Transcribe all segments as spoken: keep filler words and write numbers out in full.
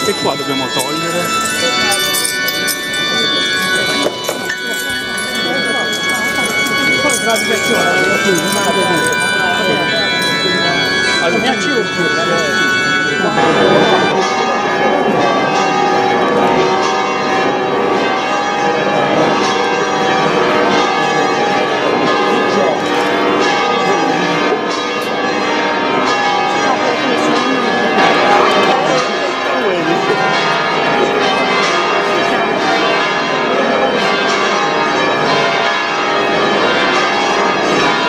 E qua dobbiamo togliere.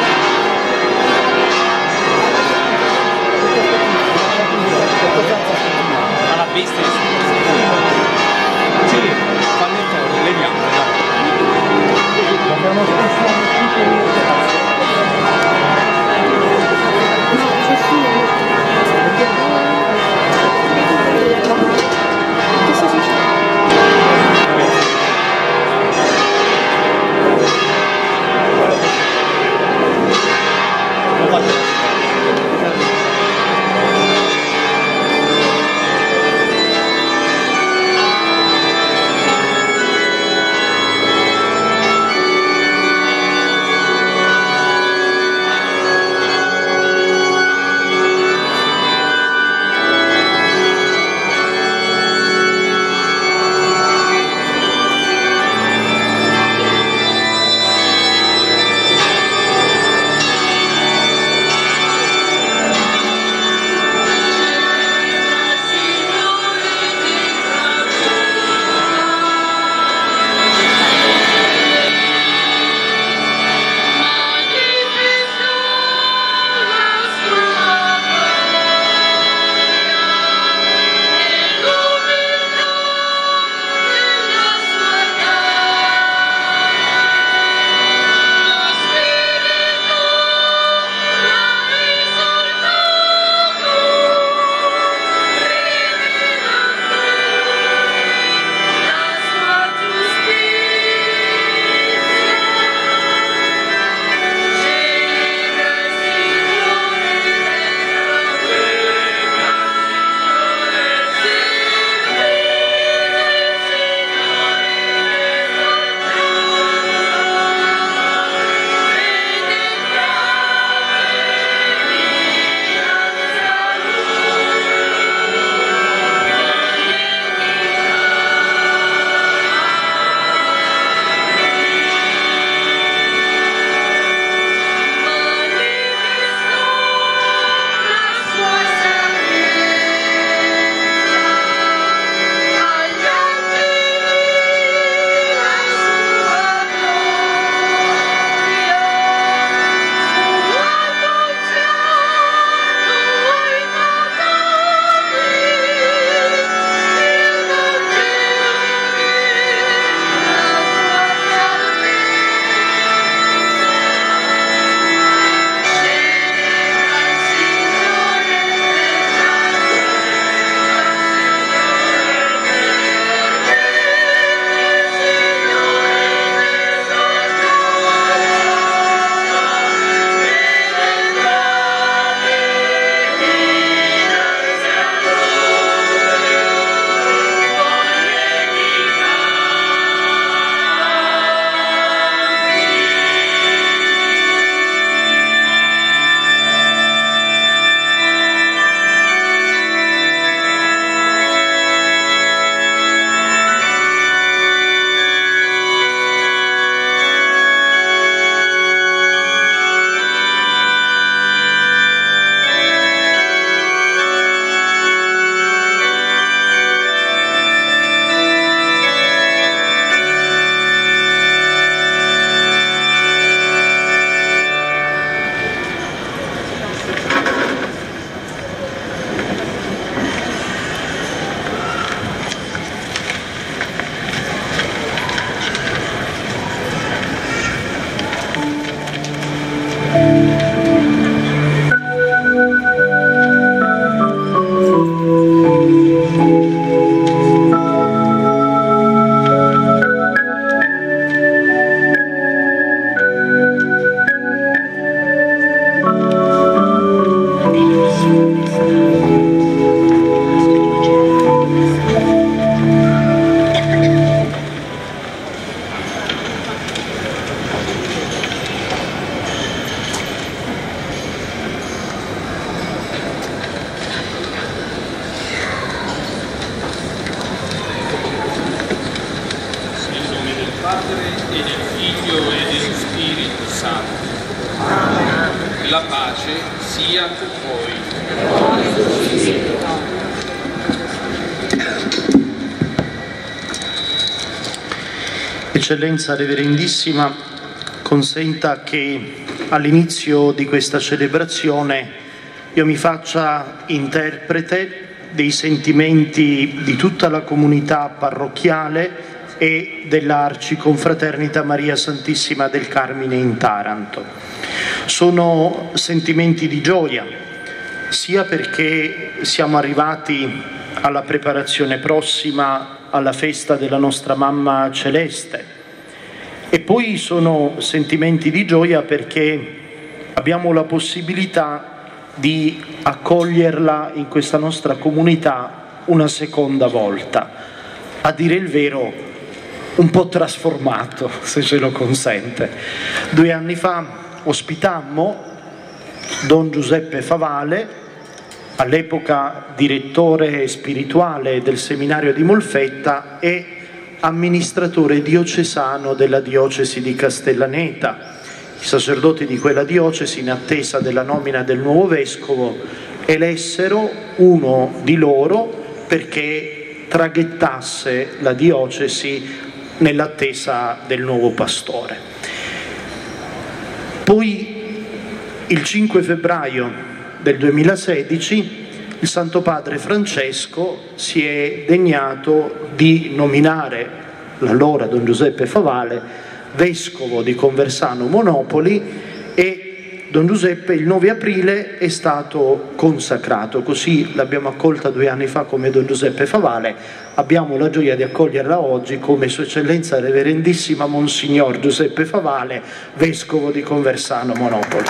Grazie. la pace sia con voi. Eccellenza Reverendissima, consenta che all'inizio di questa celebrazione io mi faccia interprete dei sentimenti di tutta la comunità parrocchiale e dell'Arciconfraternita Maria Santissima del Carmine in Taranto. Sono sentimenti di gioia, sia perché siamo arrivati alla preparazione prossima alla festa della nostra Mamma Celeste, e poi sono sentimenti di gioia perché abbiamo la possibilità di accoglierla in questa nostra comunità una seconda volta, a dire il vero un po' trasformato, se ce lo consente. Due anni fa ospitammo Don Giuseppe Favale, all'epoca direttore spirituale del seminario di Molfetta e amministratore diocesano della diocesi di Castellaneta. I sacerdoti di quella diocesi, in attesa della nomina del nuovo vescovo, elessero uno di loro perché traghettasse la diocesi nell'attesa del nuovo pastore. Poi, il cinque febbraio del duemilasedici, il Santo Padre Francesco si è degnato di nominare l'allora Don Giuseppe Favale vescovo di Conversano Monopoli, e Don Giuseppe il nove aprile è stato consacrato. Così l'abbiamo accolta due anni fa come Don Giuseppe Favale, abbiamo la gioia di accoglierla oggi come Sua Eccellenza Reverendissima Monsignor Giuseppe Favale, vescovo di Conversano Monopoli.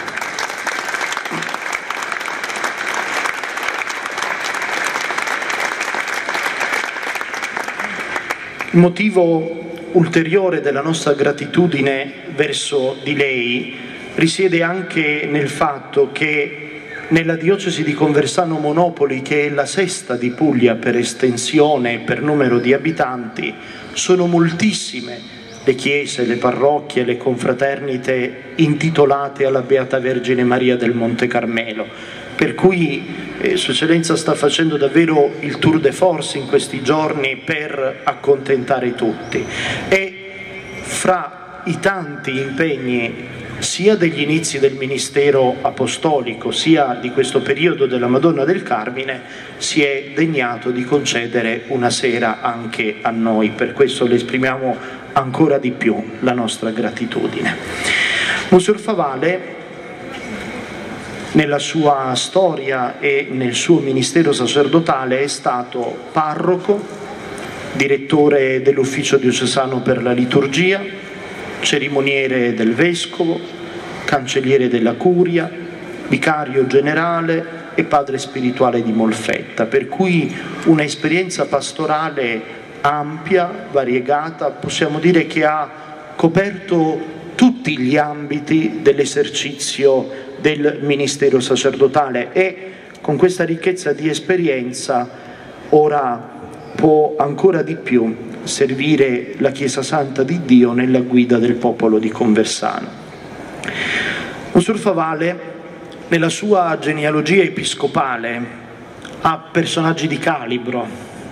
Il motivo ulteriore della nostra gratitudine verso di lei risiede anche nel fatto che nella diocesi di Conversano Monopoli, che è la sesta di Puglia per estensione e per numero di abitanti, sono moltissime le chiese, le parrocchie, le confraternite intitolate alla Beata Vergine Maria del Monte Carmelo. Per cui eh, Sua Eccellenza sta facendo davvero il tour de force in questi giorni per accontentare tutti. E fra i tanti impegni, sia degli inizi del ministero apostolico, sia di questo periodo della Madonna del Carmine, si è degnato di concedere una sera anche a noi. Per questo le esprimiamo ancora di più la nostra gratitudine. Monsignor Favale, nella sua storia e nel suo ministero sacerdotale, è stato parroco, direttore dell'ufficio diocesano per la liturgia, cerimoniere del vescovo, cancelliere della curia, vicario generale e padre spirituale di Molfetta, per cui un'esperienza pastorale ampia, variegata, possiamo dire che ha coperto tutti gli ambiti dell'esercizio del ministero sacerdotale, e con questa ricchezza di esperienza ora può ancora di più servire la Chiesa Santa di Dio nella guida del popolo di Conversano. Monsignor Favale, nella sua genealogia episcopale, ha personaggi di calibro.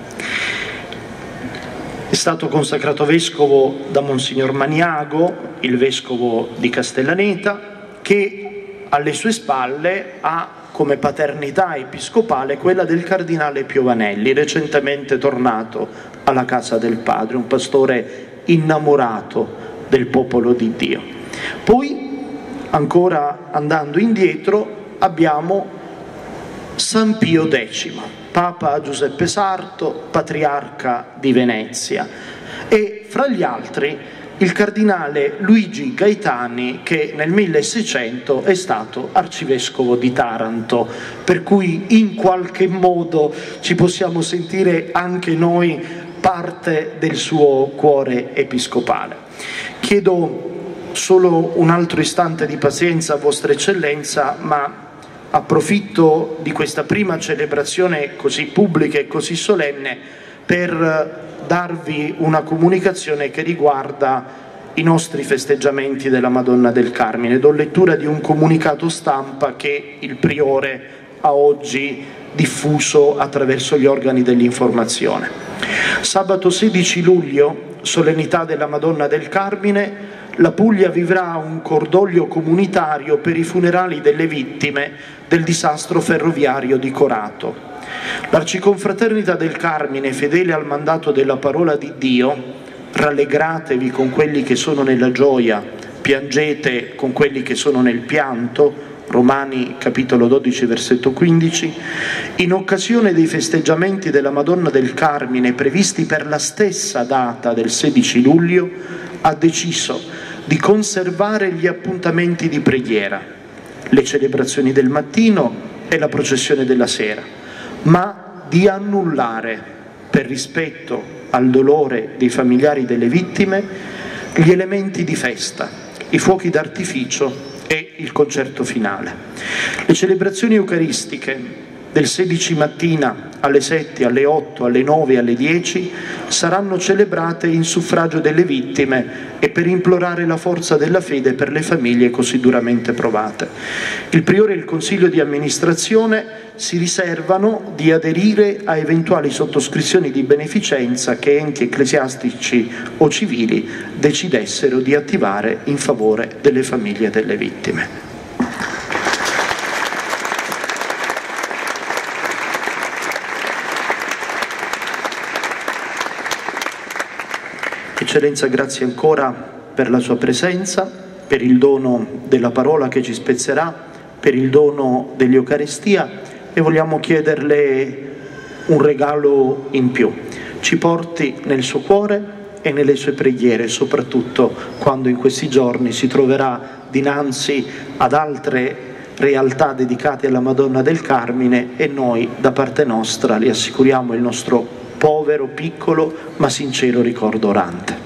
È stato consacrato vescovo da Monsignor Maniago, il vescovo di Castellaneta, che alle sue spalle ha come paternità episcopale quella del cardinale Piovanelli, recentemente tornato alla casa del Padre, un pastore innamorato del popolo di Dio. Poi, ancora andando indietro, abbiamo San Pio decimo, Papa Giuseppe Sarto, patriarca di Venezia, e fra gli altri il cardinale Luigi Gaetani, che nel milleseicento è stato arcivescovo di Taranto, per cui in qualche modo ci possiamo sentire anche noi parte del suo cuore episcopale. Chiedo solo un altro istante di pazienza a Vostra Eccellenza, ma approfitto di questa prima celebrazione così pubblica e così solenne per darvi una comunicazione che riguarda i nostri festeggiamenti della Madonna del Carmine. Do lettura di un comunicato stampa che il Priore ha oggi diffuso attraverso gli organi dell'informazione. Sabato sedici luglio, solennità della Madonna del Carmine, la Puglia vivrà un cordoglio comunitario per i funerali delle vittime del disastro ferroviario di Corato. L'Arciconfraternita del Carmine, fedele al mandato della parola di Dio, rallegratevi con quelli che sono nella gioia, piangete con quelli che sono nel pianto, Romani capitolo dodici versetto quindici, in occasione dei festeggiamenti della Madonna del Carmine previsti per la stessa data del sedici luglio, ha deciso di conservare gli appuntamenti di preghiera, le celebrazioni del mattino e la processione della sera, ma di annullare, per rispetto al dolore dei familiari delle vittime, gli elementi di festa, i fuochi d'artificio e il concerto finale. Le celebrazioni eucaristiche del sedici mattina alle sette, alle otto, alle nove e alle dieci saranno celebrate in suffragio delle vittime e per implorare la forza della fede per le famiglie così duramente provate. Il Priore e il Consiglio di amministrazione si riservano di aderire a eventuali sottoscrizioni di beneficenza che enti ecclesiastici o civili decidessero di attivare in favore delle famiglie delle vittime. Eccellenza, grazie ancora per la sua presenza, per il dono della parola che ci spezzerà, per il dono dell'Eucaristia, e vogliamo chiederle un regalo in più. Ci porti nel suo cuore e nelle sue preghiere, soprattutto quando in questi giorni si troverà dinanzi ad altre realtà dedicate alla Madonna del Carmine, e noi da parte nostra le assicuriamo il nostro povero, piccolo ma sincero ricordo orante.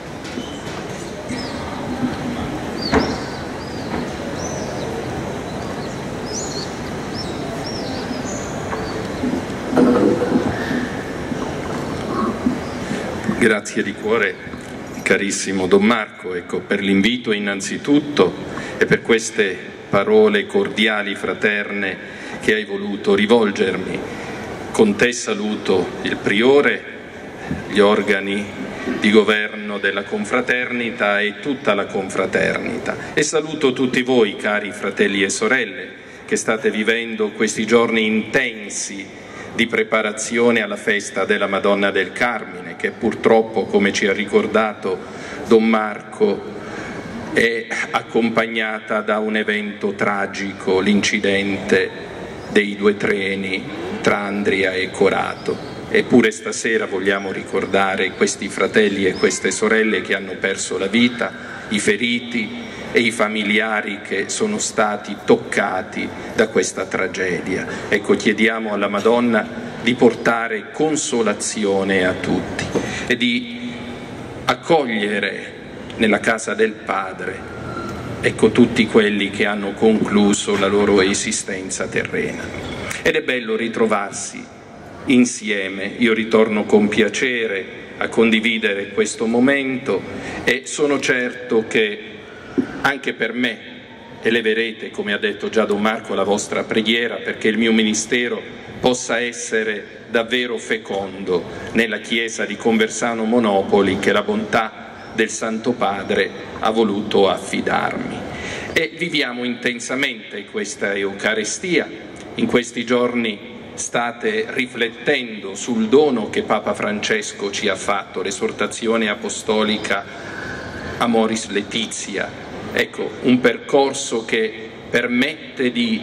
Grazie di cuore, carissimo Don Marco, ecco, per l'invito innanzitutto e per queste parole cordiali, fraterne che hai voluto rivolgermi. Con te saluto il Priore, gli organi di governo della confraternita e tutta la confraternita, e saluto tutti voi, cari fratelli e sorelle, che state vivendo questi giorni intensi di preparazione alla festa della Madonna del Carmine, che purtroppo, come ci ha ricordato Don Marco, è accompagnata da un evento tragico, l'incidente dei due treni tra Andria e Corato. Eppure stasera vogliamo ricordare questi fratelli e queste sorelle che hanno perso la vita, i feriti e i familiari che sono stati toccati da questa tragedia. Ecco, chiediamo alla Madonna di portare consolazione a tutti e di accogliere nella casa del Padre, ecco, tutti quelli che hanno concluso la loro esistenza terrena. Ed è bello ritrovarsi insieme. Io ritorno con piacere a condividere questo momento e sono certo che anche per me eleverete, come ha detto già Don Marco, la vostra preghiera perché il mio ministero possa essere davvero fecondo nella chiesa di Conversano Monopoli che la bontà del Santo Padre ha voluto affidarmi. E viviamo intensamente questa Eucaristia. In questi giorni state riflettendo sul dono che Papa Francesco ci ha fatto, l'esortazione apostolica Amoris Laetitia. Ecco, un percorso che permette di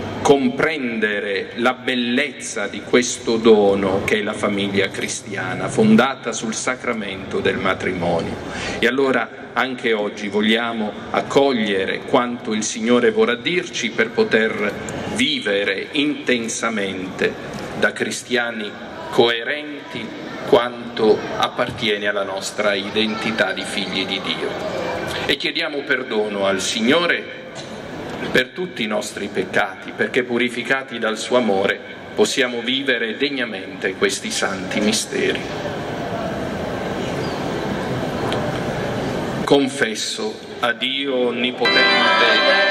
comprendere la bellezza di questo dono che è la famiglia cristiana, fondata sul sacramento del matrimonio. E allora anche oggi vogliamo accogliere quanto il Signore vorrà dirci per poter vivere intensamente da cristiani coerenti quanto appartiene alla nostra identità di figli di Dio. E chiediamo perdono al Signore per tutti i nostri peccati, perché purificati dal suo amore possiamo vivere degnamente questi santi misteri. confesso a Dio Onnipotente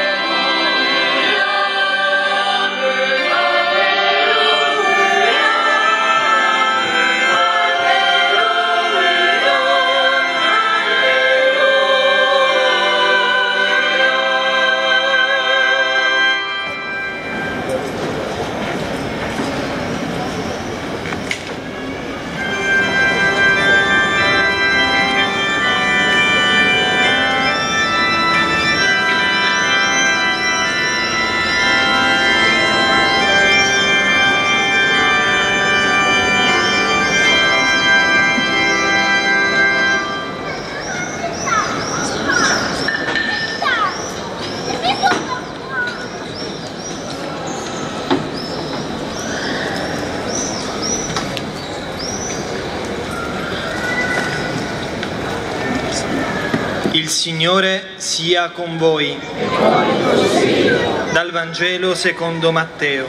Il Signore sia con voi. Dal Vangelo secondo Matteo.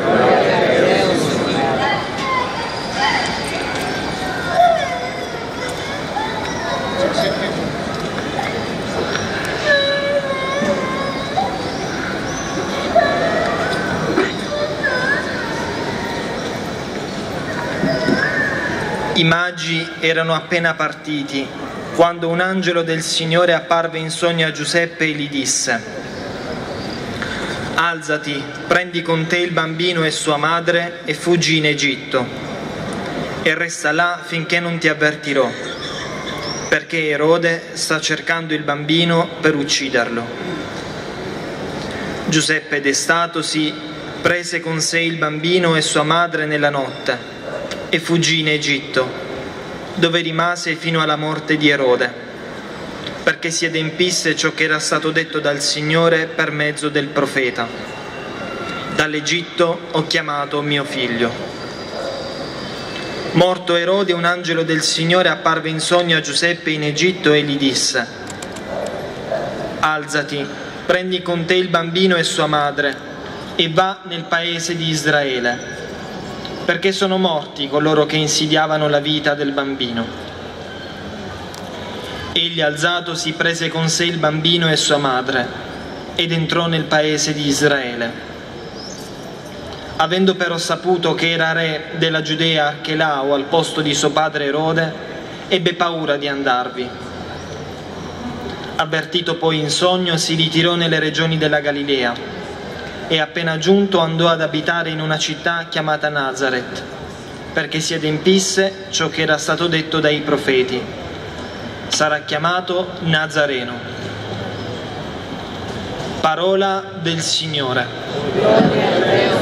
I magi erano appena partiti quando un angelo del Signore apparve in sogno a Giuseppe e gli disse: «Alzati, prendi con te il bambino e sua madre e fuggi in Egitto, e resta là finché non ti avvertirò, perché Erode sta cercando il bambino per ucciderlo». Giuseppe, destatosi, prese con sé il bambino e sua madre nella notte e fuggì in Egitto, dove rimase fino alla morte di Erode, perché si adempisse ciò che era stato detto dal Signore per mezzo del profeta: «Dall'Egitto ho chiamato mio figlio». Morto Erode, un angelo del Signore apparve in sogno a Giuseppe in Egitto e gli disse: «Alzati, prendi con te il bambino e sua madre e va nel paese di Israele, perché sono morti coloro che insidiavano la vita del bambino». Egli, alzatosi, prese con sé il bambino e sua madre ed entrò nel paese di Israele. Avendo però saputo che era re della Giudea Archelao al posto di suo padre Erode, ebbe paura di andarvi. Avvertito poi in sogno, si ritirò nelle regioni della Galilea e appena giunto andò ad abitare in una città chiamata Nazaret, perché si adempisse ciò che era stato detto dai profeti: sarà chiamato Nazareno. Parola del Signore.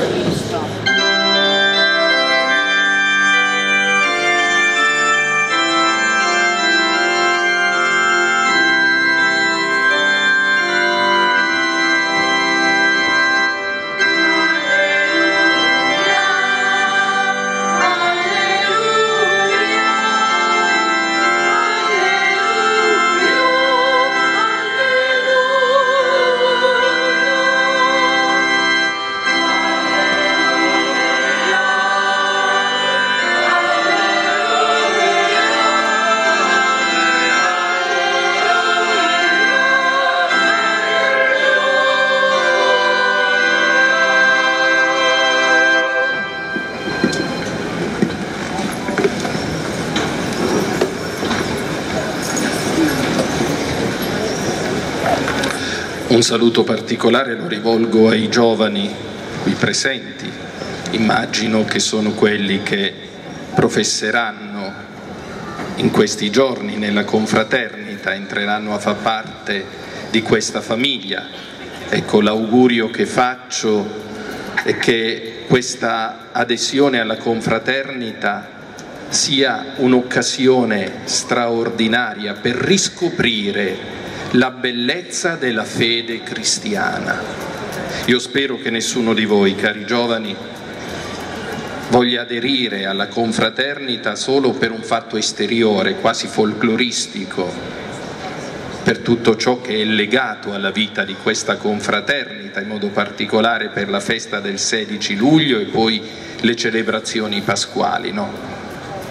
Un saluto particolare lo rivolgo ai giovani qui presenti, immagino che sono quelli che professeranno in questi giorni nella confraternita, entreranno a far parte di questa famiglia. Ecco, l'augurio che faccio è che questa adesione alla confraternita sia un'occasione straordinaria per riscoprire la bellezza della fede cristiana. Io spero che nessuno di voi, cari giovani, voglia aderire alla confraternita solo per un fatto esteriore, quasi folcloristico, per tutto ciò che è legato alla vita di questa confraternita, in modo particolare per la festa del sedici luglio e poi le celebrazioni pasquali, no?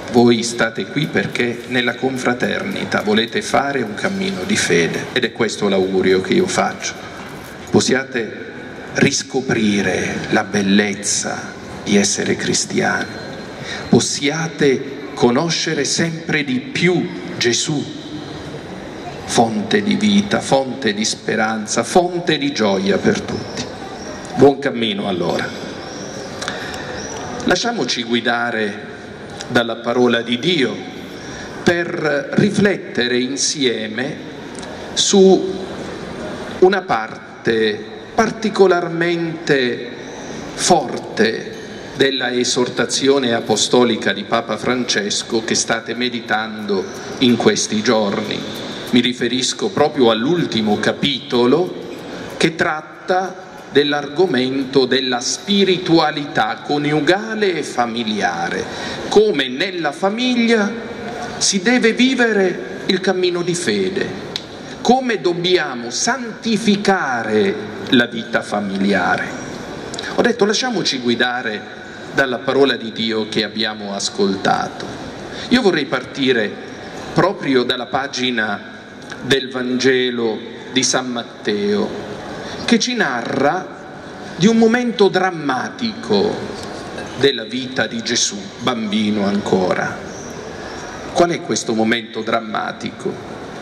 Voi state qui perché nella confraternita volete fare un cammino di fede, ed è questo l'augurio che io faccio. Possiate riscoprire la bellezza di essere cristiani, possiate conoscere sempre di più Gesù, fonte di vita, fonte di speranza, fonte di gioia per tutti. Buon cammino allora. Lasciamoci guidare dalla parola di Dio per riflettere insieme su una parte particolarmente forte della esortazione apostolica di Papa Francesco che state meditando in questi giorni. Mi riferisco proprio all'ultimo capitolo che tratta dell'argomento della spiritualità coniugale e familiare, come nella famiglia si deve vivere il cammino di fede, come dobbiamo santificare la vita familiare. Ho detto lasciamoci guidare dalla parola di Dio che abbiamo ascoltato. Io vorrei partire proprio dalla pagina del Vangelo di San Matteo, che ci narra di un momento drammatico della vita di Gesù, bambino ancora. Qual è questo momento drammatico?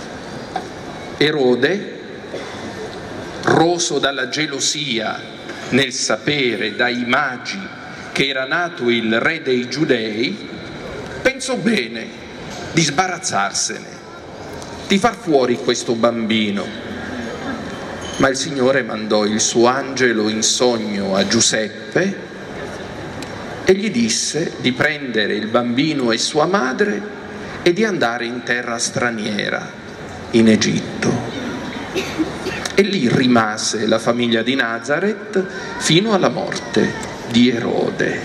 Erode, roso dalla gelosia nel sapere dai magi che era nato il re dei Giudei, pensò bene di sbarazzarsene, di far fuori questo bambino. Ma il Signore mandò il suo angelo in sogno a Giuseppe e gli disse di prendere il bambino e sua madre e di andare in terra straniera, in Egitto. E lì rimase la famiglia di Nazaret fino alla morte di Erode.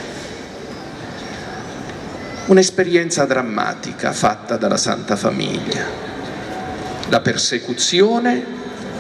Un'esperienza drammatica fatta dalla Santa Famiglia. La persecuzione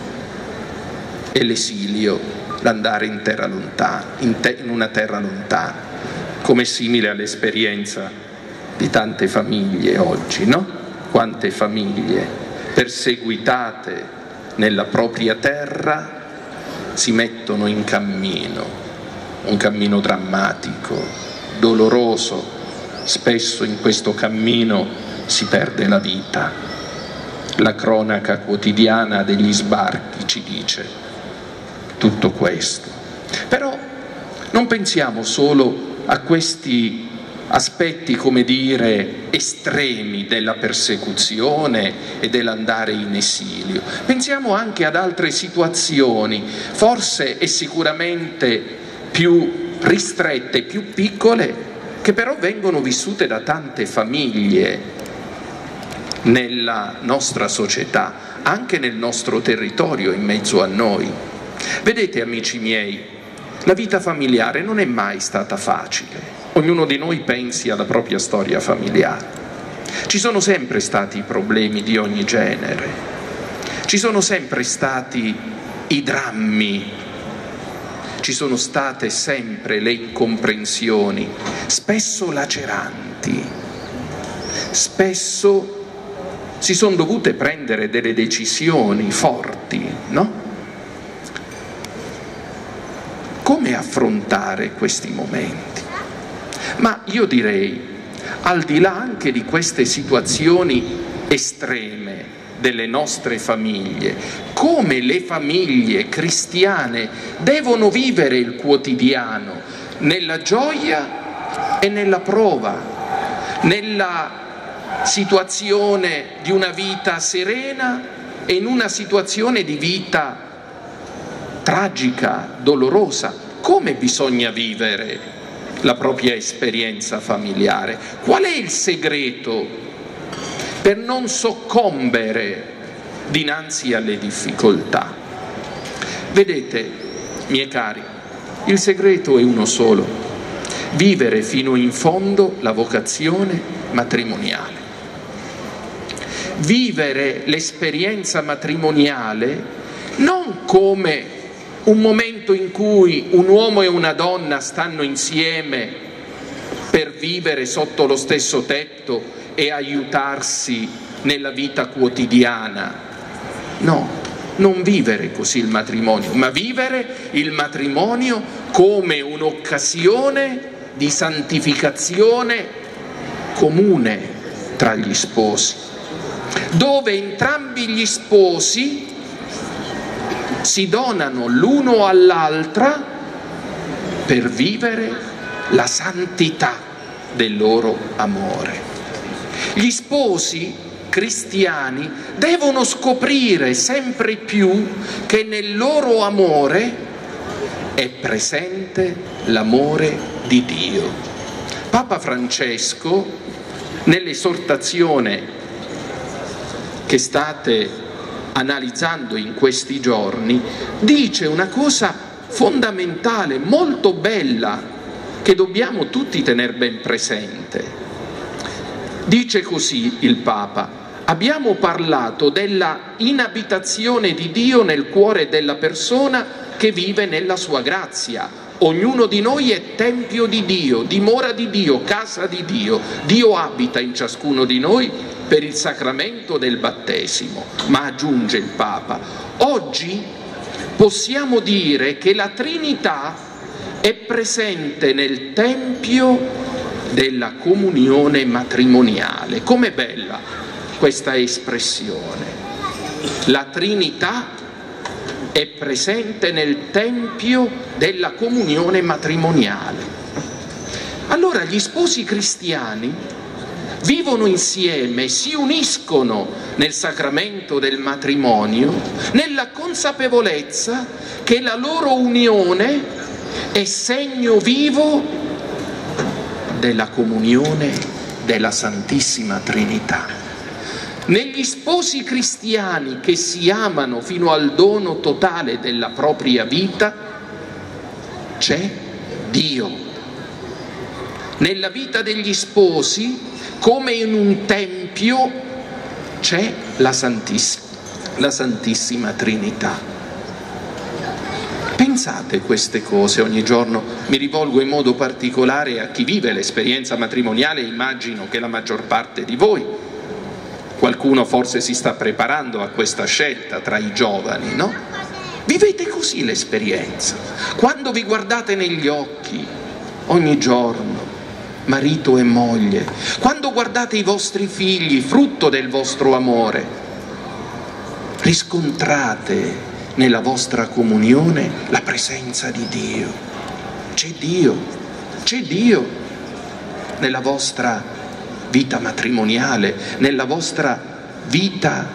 e l'esilio, l'andare in terra lontana, in, te, in una terra lontana, come simile all'esperienza di tante famiglie oggi, no? Quante famiglie perseguitate nella propria terra si mettono in cammino, un cammino drammatico, doloroso, spesso in questo cammino si perde la vita. La cronaca quotidiana degli sbarchi ci dice tutto questo. Però non pensiamo solo a questi aspetti, come dire, estremi della persecuzione e dell'andare in esilio. Pensiamo anche ad altre situazioni, forse e sicuramente più ristrette, più piccole, che però vengono vissute da tante famiglie nella nostra società, anche nel nostro territorio, in mezzo a noi. Vedete, amici miei, la vita familiare non è mai stata facile. Ognuno di noi pensi alla propria storia familiare. Ci sono sempre stati problemi di ogni genere. Ci sono sempre stati i drammi. Ci sono state sempre le incomprensioni, spesso laceranti. Spesso si sono dovute prendere delle decisioni forti, no? Come affrontare questi momenti? Ma io direi, al di là anche di queste situazioni estreme delle nostre famiglie, come le famiglie cristiane devono vivere il quotidiano nella gioia e nella prova, nella situazione di una vita serena e in una situazione di vita tragica, dolorosa. Come bisogna vivere la propria esperienza familiare? Qual è il segreto per non soccombere dinanzi alle difficoltà? Vedete, miei cari, il segreto è uno solo: vivere fino in fondo la vocazione matrimoniale. Vivere l'esperienza matrimoniale non come un momento in cui un uomo e una donna stanno insieme per vivere sotto lo stesso tetto e aiutarsi nella vita quotidiana. No, non vivere così il matrimonio, ma vivere il matrimonio come un'occasione di santificazione comune tra gli sposi, dove entrambi gli sposi si donano l'uno all'altra per vivere la santità del loro amore. Gli sposi cristiani devono scoprire sempre più che nel loro amore è presente l'amore di Dio. Papa Francesco, nell'esortazione che state analizzando in questi giorni, dice una cosa fondamentale, molto bella, che dobbiamo tutti tenere ben presente. Dice così il Papa: abbiamo parlato della inabitazione di Dio nel cuore della persona che vive nella sua grazia. Ognuno di noi è tempio di Dio, dimora di Dio, casa di Dio. Dio abita in ciascuno di noi per il sacramento del battesimo. Ma aggiunge il Papa, oggi possiamo dire che la Trinità è presente nel tempio della comunione matrimoniale. Com'è bella questa espressione! La Trinità è presente nel tempio della comunione matrimoniale. Allora gli sposi cristiani vivono insieme, si uniscono nel sacramento del matrimonio, nella consapevolezza che la loro unione è segno vivo della comunione della Santissima Trinità. Negli sposi cristiani che si amano fino al dono totale della propria vita c'è Dio. Nella vita degli sposi, come in un tempio, c'è la Santissima, la Santissima Trinità. Pensate queste cose ogni giorno. Mi rivolgo in modo particolare a chi vive l'esperienza matrimoniale, immagino che la maggior parte di voi, qualcuno forse si sta preparando a questa scelta tra i giovani, no? Vivete così l'esperienza. Quando vi guardate negli occhi ogni giorno, marito e moglie, quando guardate i vostri figli, frutto del vostro amore, riscontrate nella vostra comunione la presenza di Dio. C'è Dio, c'è Dio nella vostra vita matrimoniale, nella vostra vita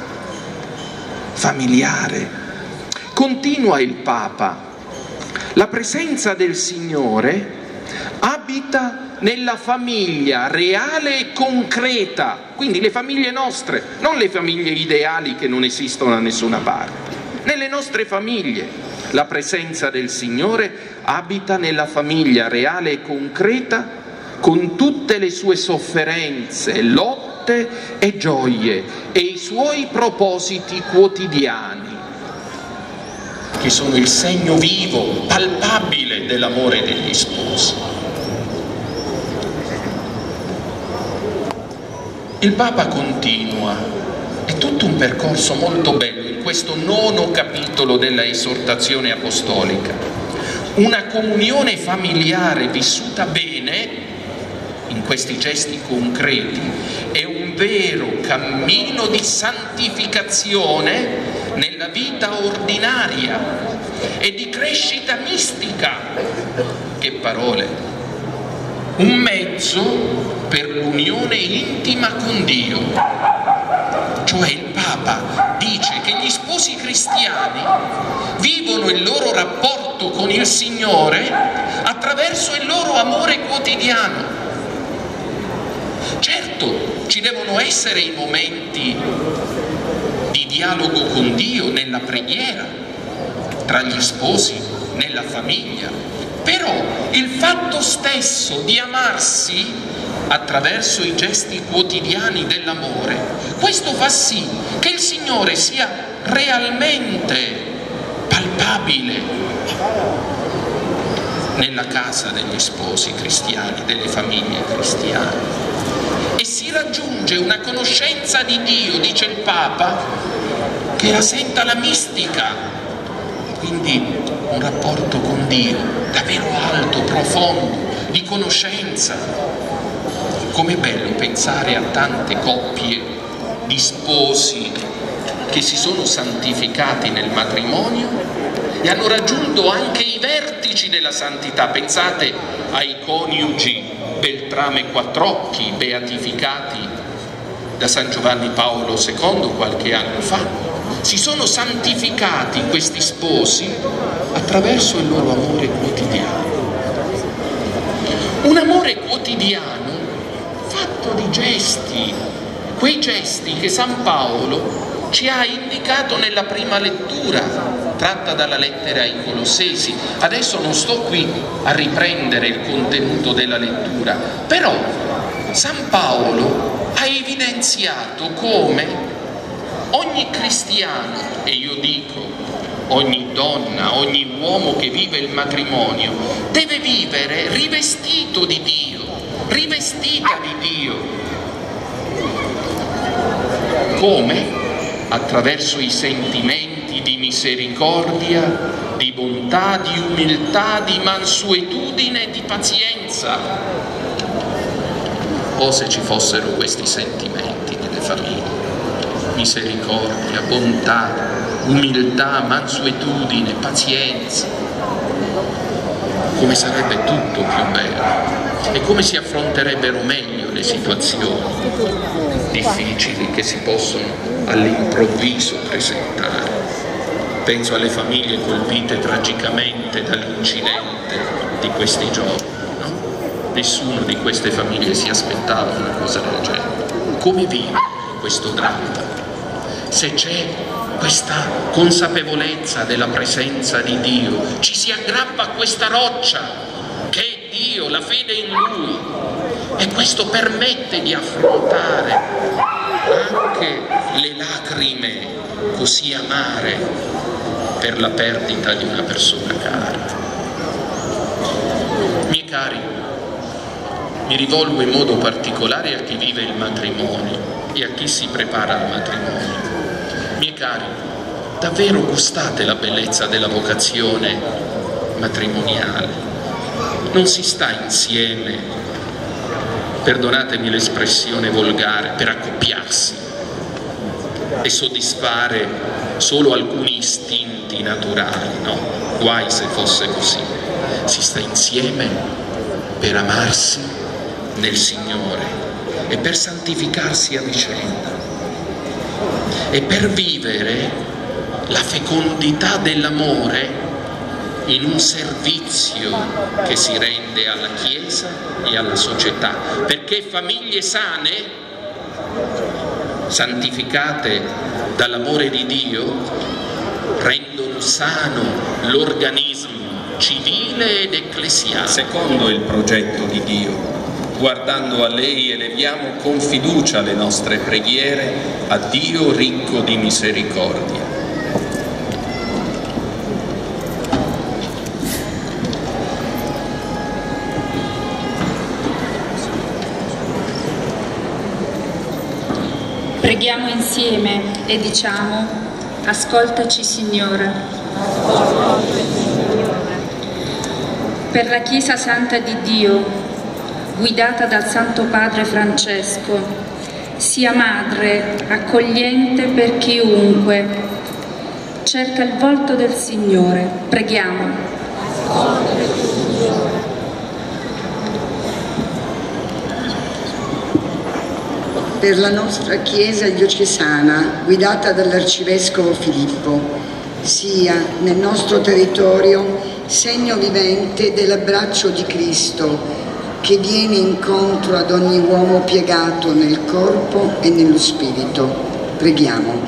familiare. Continua il Papa: la presenza del Signore abita nella famiglia reale e concreta, quindi le famiglie nostre, non le famiglie ideali che non esistono da nessuna parte. Nelle nostre famiglie la presenza del Signore abita nella famiglia reale e concreta, con tutte le sue sofferenze, lotte e gioie e i suoi propositi quotidiani, che sono il segno vivo, palpabile dell'amore degli sposi. Il Papa continua, è tutto un percorso molto bello in questo nono capitolo della esortazione apostolica. Una comunione familiare vissuta bene in questi gesti concreti è un vero cammino di santificazione nella vita ordinaria e di crescita mistica. Che parole! Un mezzo per l'unione intima con Dio. Cioè il Papa dice che gli sposi cristiani vivono il loro rapporto con il Signore attraverso il loro amore quotidiano. Certo, ci devono essere i momenti di dialogo con Dio nella preghiera, tra gli sposi, nella famiglia, però il fatto stesso di amarsi attraverso i gesti quotidiani dell'amore, questo fa sì che il Signore sia realmente palpabile. nella casa degli sposi cristiani, delle famiglie cristiane. E si raggiunge una conoscenza di Dio, dice il Papa, che rasenta la mistica, quindi un rapporto con Dio davvero alto, profondo, di conoscenza. Com'è bello pensare a tante coppie di sposi che si sono santificati nel matrimonio e hanno raggiunto anche i vertici della santità. Pensate ai coniugi Beltrame e Quattrocchi, beatificati da San Giovanni Paolo secondo qualche anno fa. Si sono santificati questi sposi attraverso il loro amore quotidiano. Un amore quotidiano fatto di gesti, quei gesti che San Paolo ci ha indicato nella prima lettura tratta dalla lettera ai Colossesi. Adesso non sto qui a riprendere il contenuto della lettura, però San Paolo ha evidenziato come ogni cristiano, e io dico ogni donna, ogni uomo che vive il matrimonio, deve vivere rivestito di Dio, rivestita di Dio. Come? Attraverso i sentimenti di misericordia, di bontà, di umiltà, di mansuetudine e di pazienza. O se ci fossero questi sentimenti nelle famiglie: misericordia, bontà, umiltà, mansuetudine, pazienza, come sarebbe tutto più bello e come si affronterebbero meglio le situazioni difficili che si possono all'improvviso presentare. Penso alle famiglie colpite tragicamente dall'incidente di questi giorni, no? Nessuno di queste famiglie si aspettava una cosa del genere. Come vive questo dramma? Se c'è questa consapevolezza della presenza di Dio, ci si aggrappa a questa roccia che è Dio, la fede in Lui, e questo permette di affrontare anche le lacrime così amare per la perdita di una persona cara. Miei cari, mi rivolgo in modo particolare a chi vive il matrimonio e a chi si prepara al matrimonio. Miei cari, davvero gustate la bellezza della vocazione matrimoniale. Non si sta insieme, perdonatemi l'espressione volgare, per accoppiarsi e soddisfare solo alcuni istinti naturali, no? Guai se fosse così. Si sta insieme per amarsi nel Signore e per santificarsi a vicenda e per vivere la fecondità dell'amore in un servizio che si rende alla Chiesa e alla società, perché famiglie sane, santificate dall'amore di Dio, rendono sano l'organismo civile ed ecclesiale. Secondo il progetto di Dio, guardando a lei eleviamo con fiducia le nostre preghiere a Dio ricco di misericordia. Preghiamo insieme e diciamo: ascoltaci Signore. Per la Chiesa Santa di Dio, guidata dal Santo Padre Francesco, sia madre, accogliente per chiunque cerca il volto del Signore. Preghiamo. Per la nostra Chiesa diocesana, guidata dall'Arcivescovo Filippo, sia nel nostro territorio segno vivente dell'abbraccio di Cristo che viene incontro ad ogni uomo piegato nel corpo e nello spirito. Preghiamo.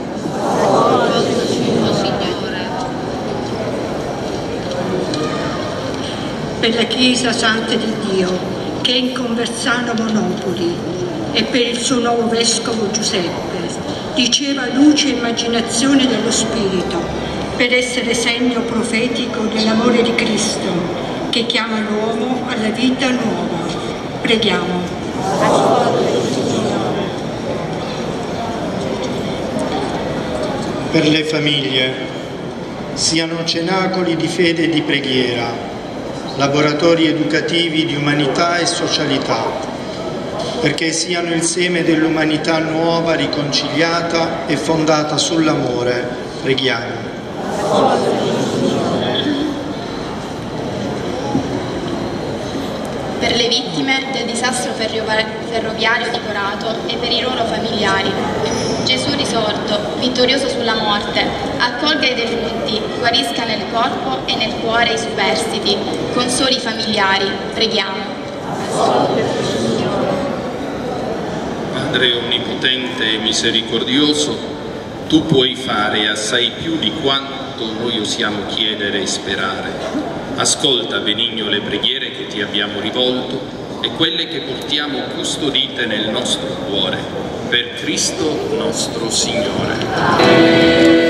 Per la Chiesa Santa di Dio, che è in Conversano Monopoli, e per il suo nuovo Vescovo Giuseppe, diceva luce e immaginazione dello Spirito, per essere segno profetico dell'amore di Cristo, che chiama l'uomo alla vita nuova. Preghiamo. Per le famiglie, siano cenacoli di fede e di preghiera, laboratori educativi di umanità e socialità, perché siano il seme dell'umanità nuova, riconciliata e fondata sull'amore. Preghiamo. Per le vittime del disastro ferroviario di Corato e per i loro familiari. Gesù risorto, vittorioso sulla morte, accolga i defunti, guarisca nel corpo e nel cuore i superstiti, consoli i familiari. Preghiamo. Padre onnipotente e misericordioso, tu puoi fare assai più di quanto noi osiamo chiedere e sperare. Ascolta, benigno, le preghiere che ti abbiamo rivolto e quelle che portiamo custodite nel nostro cuore, per Cristo nostro Signore.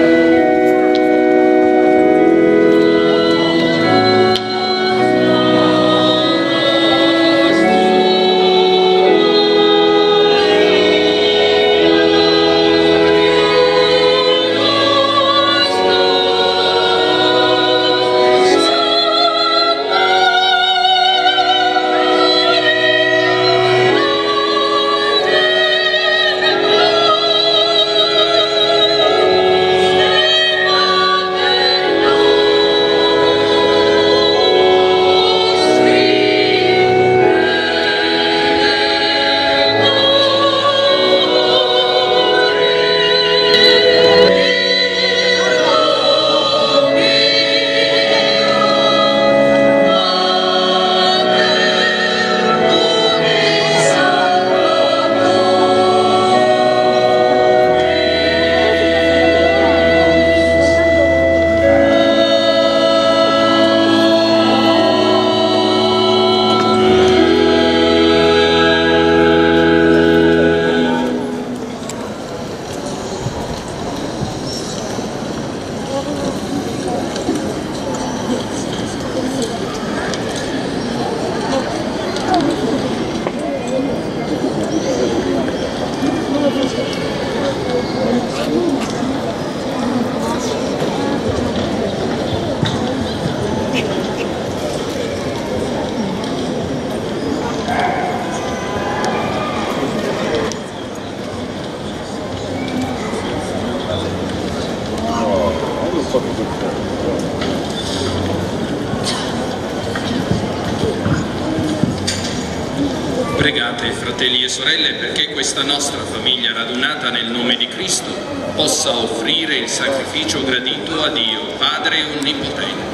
Pregate, fratelli e sorelle, perché questa nostra famiglia radunata nel nome di Cristo possa offrire il sacrificio gradito a Dio, Padre Onnipotente.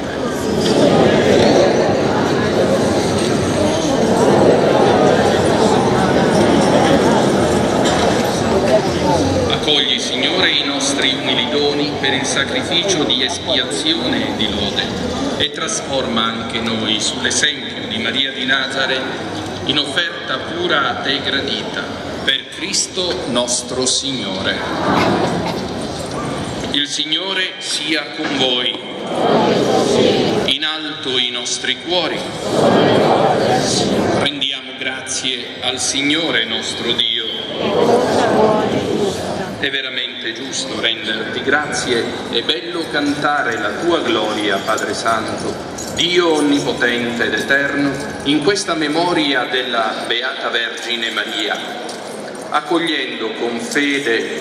Accogli, Signore, i nostri umili doni per il sacrificio di espiazione e di lode e trasforma anche noi, sull'esempio di Maria di Nazareth, in offerta pura a te gradita, per Cristo nostro Signore. Il Signore sia con voi. In alto i nostri cuori. Rendiamo grazie al Signore nostro Dio. È veramente giusto renderti grazie, è bello cantare la tua gloria, Padre Santo, Dio onnipotente ed eterno, in questa memoria della Beata Vergine Maria, accogliendo con fede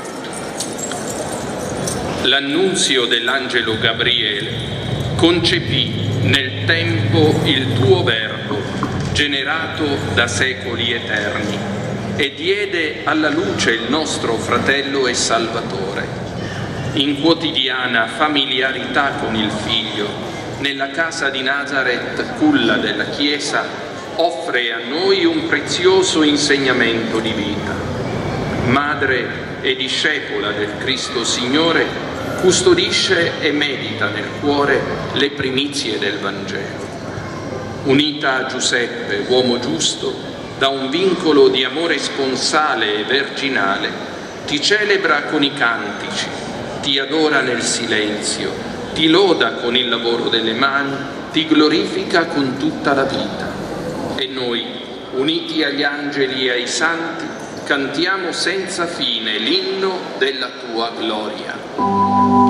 l'annunzio dell'angelo Gabriele, concepì nel tempo il tuo Verbo, generato da secoli eterni, e diede alla luce il nostro fratello e Salvatore. In quotidiana familiarità con il Figlio, nella casa di Nazareth, culla della Chiesa, offre a noi un prezioso insegnamento di vita. Madre e discepola del Cristo Signore, custodisce e medita nel cuore le primizie del Vangelo. Unita a Giuseppe, uomo giusto, da un vincolo di amore sponsale e virginale, ti celebra con i cantici, ti adora nel silenzio, ti loda con il lavoro delle mani ti glorifica con tutta la vita. E noi, uniti agli angeli e ai santi, cantiamo senza fine l'inno della tua gloria.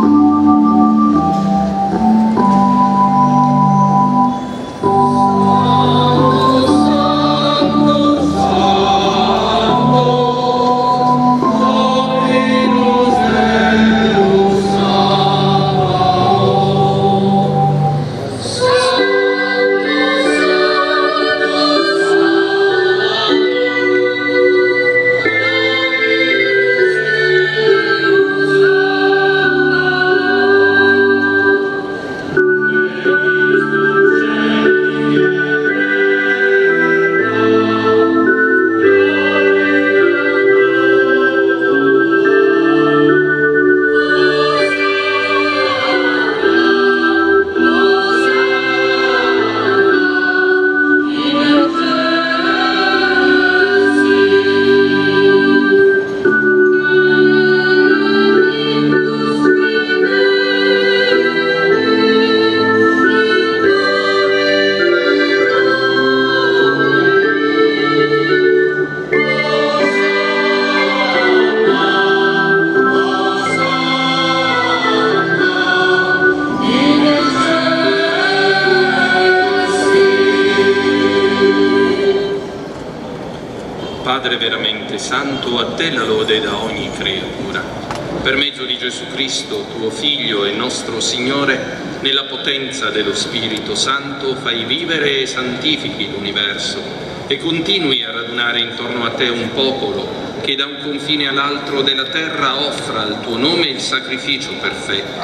Padre veramente santo, a te la lode da ogni creatura. Per mezzo di Gesù Cristo, tuo Figlio e nostro Signore, nella potenza dello Spirito Santo fai vivere e santifichi l'universo e continui a radunare intorno a te un popolo che da un confine all'altro della terra offra al tuo nome il sacrificio perfetto.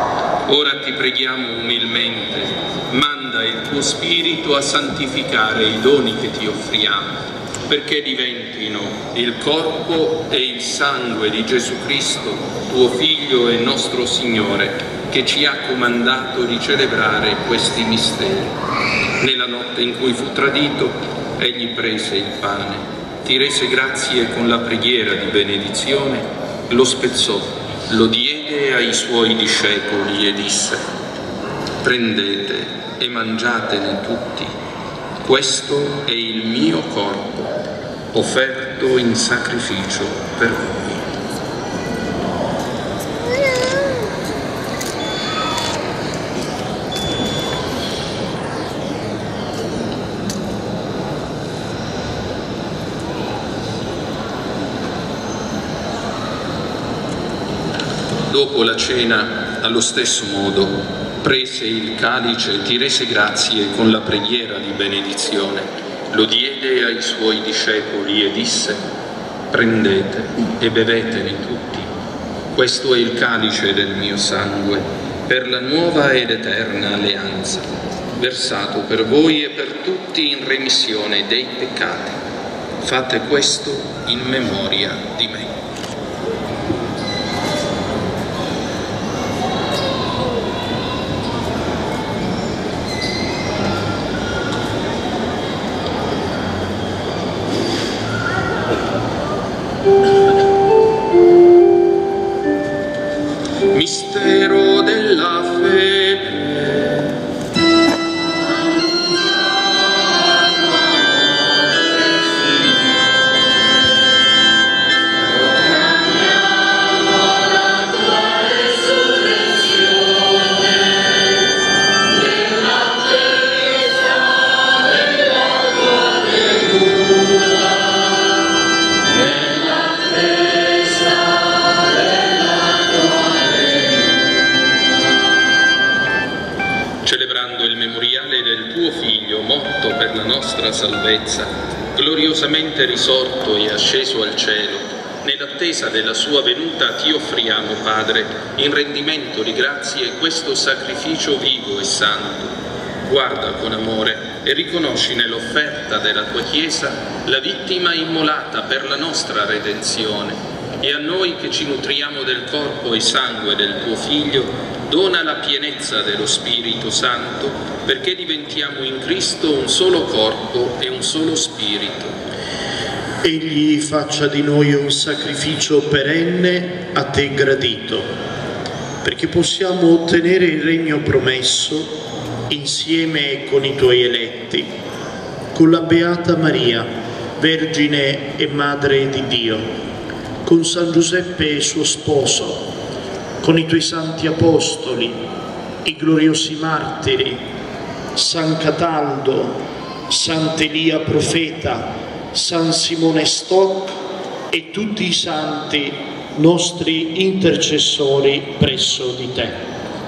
Ora ti preghiamo umilmente, manda il tuo Spirito a santificare i doni che ti offriamo, perché diventino il corpo e il sangue di Gesù Cristo, tuo Figlio e nostro Signore, che ci ha comandato di celebrare questi misteri. Nella notte in cui fu tradito, egli prese il pane, ti rese grazie con la preghiera di benedizione, lo spezzò, lo diede ai suoi discepoli e disse: prendete e mangiatene tutti, questo è il mio corpo, offerto in sacrificio per voi. Dopo la cena, allo stesso modo, prese il calice, ti rese grazie con la preghiera di benedizione, lo diede ai suoi discepoli e disse: prendete e bevetene tutti, questo è il calice del mio sangue, per la nuova ed eterna alleanza, versato per voi e per tutti in remissione dei peccati. Fate questo in memoria di me. Mistero della fede. Celebrando il memoriale del tuo Figlio, morto per la nostra salvezza, gloriosamente risorto e asceso al cielo, nell'attesa della sua venuta ti offriamo, Padre, in rendimento di grazie questo sacrificio vivo e santo. Guarda con amore e riconosci nell'offerta della tua Chiesa la vittima immolata per la nostra redenzione, e a noi che ci nutriamo del corpo e sangue del tuo Figlio dona la pienezza dello Spirito Santo, perché diventiamo in Cristo un solo corpo e un solo Spirito. Egli faccia di noi un sacrificio perenne a te gradito, perché possiamo ottenere il regno promesso insieme con i tuoi eletti, con la Beata Maria, Vergine e Madre di Dio, con San Giuseppe suo sposo, con i tuoi santi apostoli, i gloriosi martiri, San Cataldo, Sant'Elia profeta, San Simone Stock e tutti i santi nostri intercessori presso di te.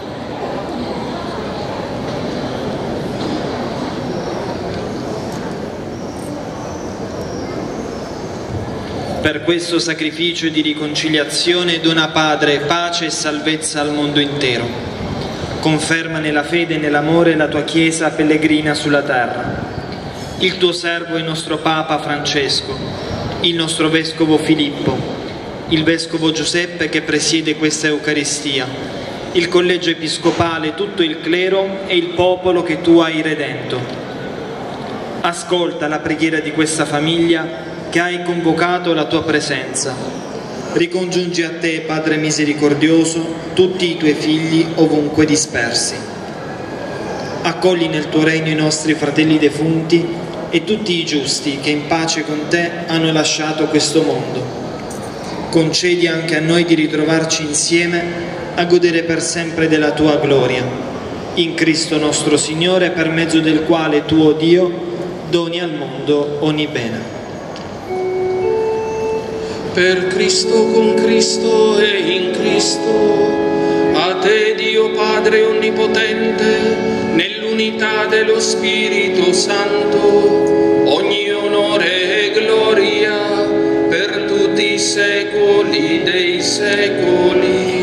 Per questo sacrificio di riconciliazione dona, Padre, pace e salvezza al mondo intero. Conferma nella fede e nell'amore la tua Chiesa pellegrina sulla terra. Il tuo servo e nostro Papa Francesco, il nostro Vescovo Filippo, il Vescovo Giuseppe che presiede questa Eucaristia, il Collegio Episcopale, tutto il clero e il popolo che tu hai redento. Ascolta la preghiera di questa famiglia che hai convocato alla tua presenza. Ricongiungi a te, Padre misericordioso, tutti i tuoi figli ovunque dispersi. Accogli nel tuo regno i nostri fratelli defunti e tutti i giusti che in pace con te hanno lasciato questo mondo. Concedi anche a noi di ritrovarci insieme a godere per sempre della tua gloria. In Cristo nostro Signore, per mezzo del quale tu, o Dio, doni al mondo ogni bene. Per Cristo, con Cristo e in Cristo, a te Dio Padre Onnipotente, nell'unità dello Spirito Santo, ogni onore e gloria per tutti i secoli dei secoli.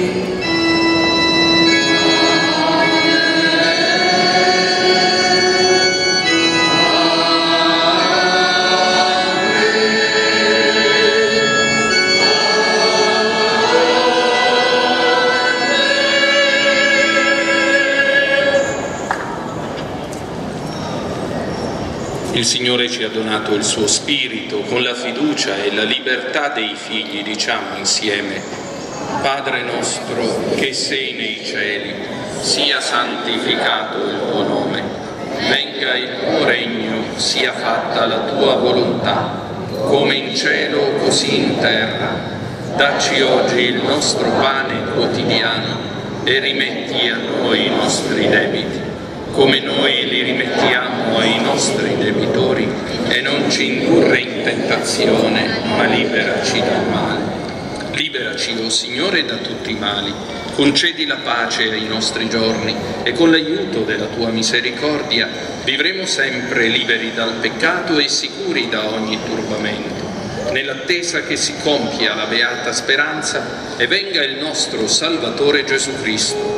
Il Signore ci ha donato il suo Spirito, con la fiducia e la libertà dei figli diciamo insieme: Padre nostro che sei nei cieli, sia santificato il tuo nome, venga il tuo regno, sia fatta la tua volontà, come in cielo così in terra. Dacci oggi il nostro pane quotidiano e rimetti a noi i nostri debiti, come noi li rimettiamo ai nostri debitori, e non ci indurre in tentazione, ma liberaci dal male. Liberaci, o Signore, da tutti i mali, concedi la pace ai nostri giorni e con l'aiuto della tua misericordia vivremo sempre liberi dal peccato e sicuri da ogni turbamento, nell'attesa che si compia la beata speranza e venga il nostro Salvatore Gesù Cristo.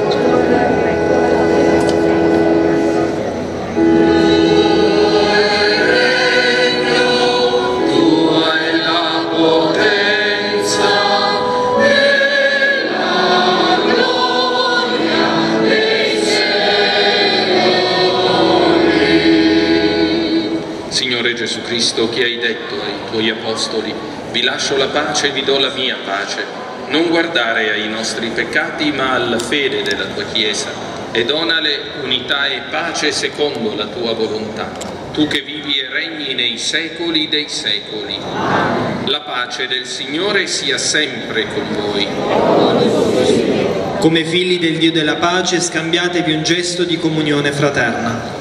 Gesù Cristo, che hai detto ai tuoi apostoli: vi lascio la pace e vi do la mia pace, non guardare ai nostri peccati ma alla fede della tua Chiesa, e donale unità e pace secondo la tua volontà, tu che vivi e regni nei secoli dei secoli. La pace del Signore sia sempre con voi. Come figli del Dio della pace, scambiatevi un gesto di comunione fraterna.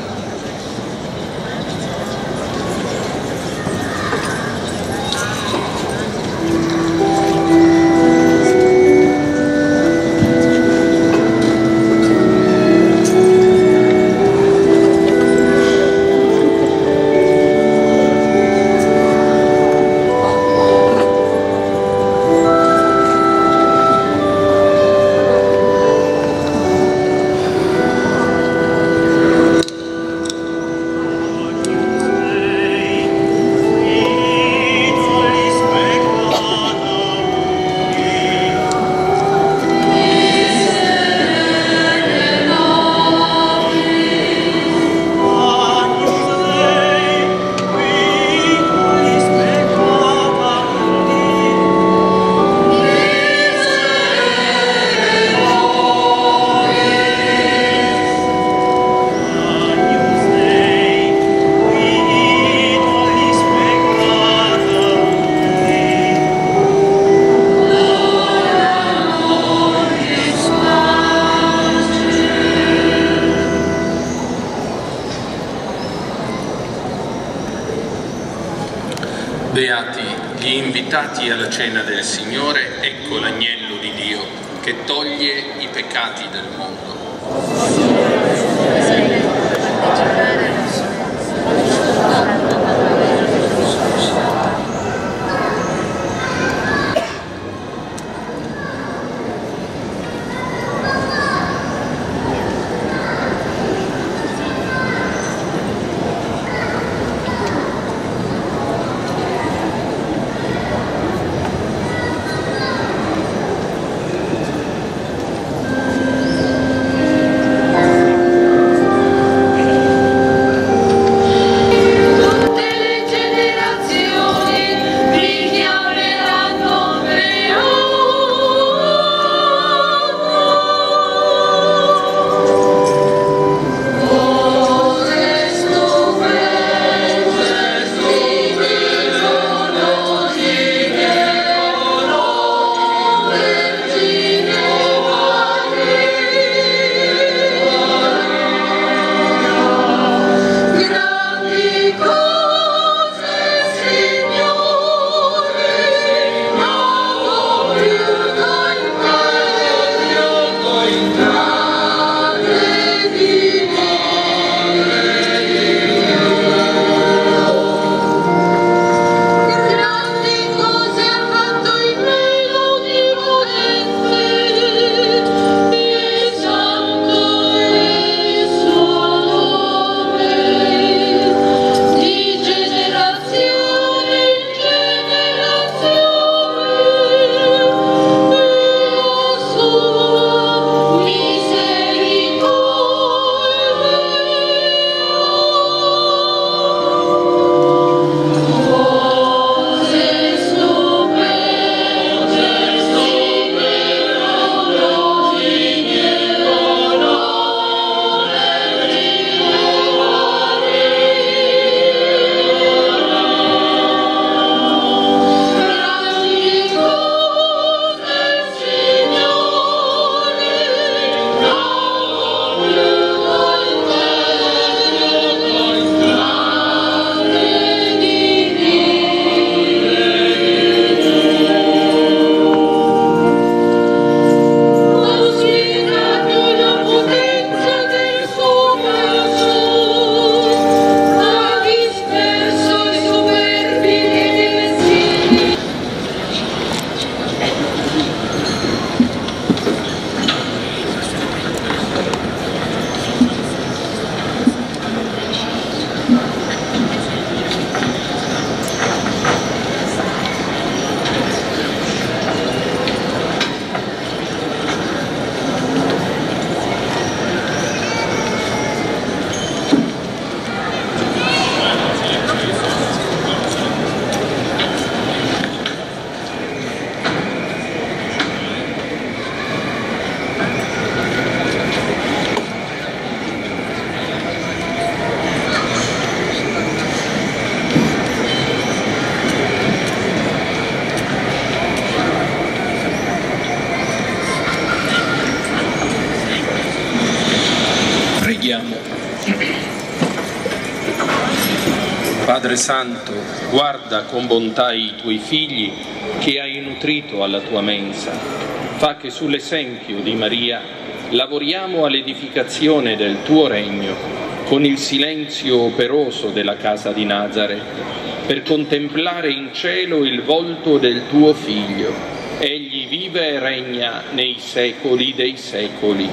Invitati alla cena del Signore, ecco l'agnello di Dio che toglie i peccati del mondo. Padre Santo, guarda con bontà i tuoi figli che hai nutrito alla tua mensa. Fa che sull'esempio di Maria lavoriamo all'edificazione del tuo regno con il silenzio operoso della casa di Nazareth, per contemplare in cielo il volto del tuo Figlio. Egli vive e regna nei secoli dei secoli.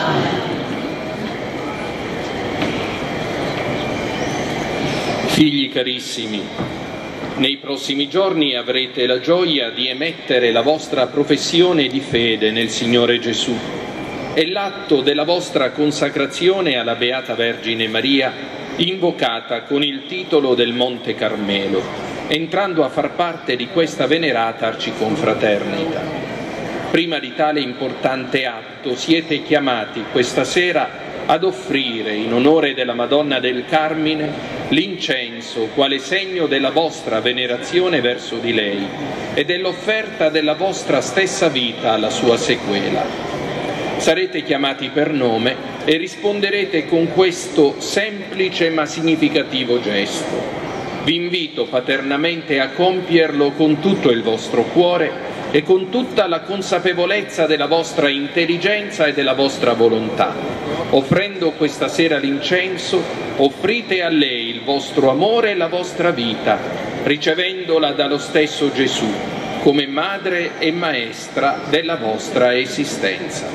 Figli carissimi, nei prossimi giorni avrete la gioia di emettere la vostra professione di fede nel Signore Gesù. È l'atto della vostra consacrazione alla Beata Vergine Maria, invocata con il titolo del Monte Carmelo, entrando a far parte di questa venerata arciconfraternita. Prima di tale importante atto siete chiamati questa sera ad offrire in onore della Madonna del Carmine l'incenso quale segno della vostra venerazione verso di lei e dell'offerta della vostra stessa vita alla sua sequela. Sarete chiamati per nome e risponderete con questo semplice ma significativo gesto. Vi invito paternamente a compierlo con tutto il vostro cuore e con tutta la consapevolezza della vostra intelligenza e della vostra volontà. Offrendo questa sera l'incenso, offrite a lei il vostro amore e la vostra vita, ricevendola dallo stesso Gesù, come madre e maestra della vostra esistenza.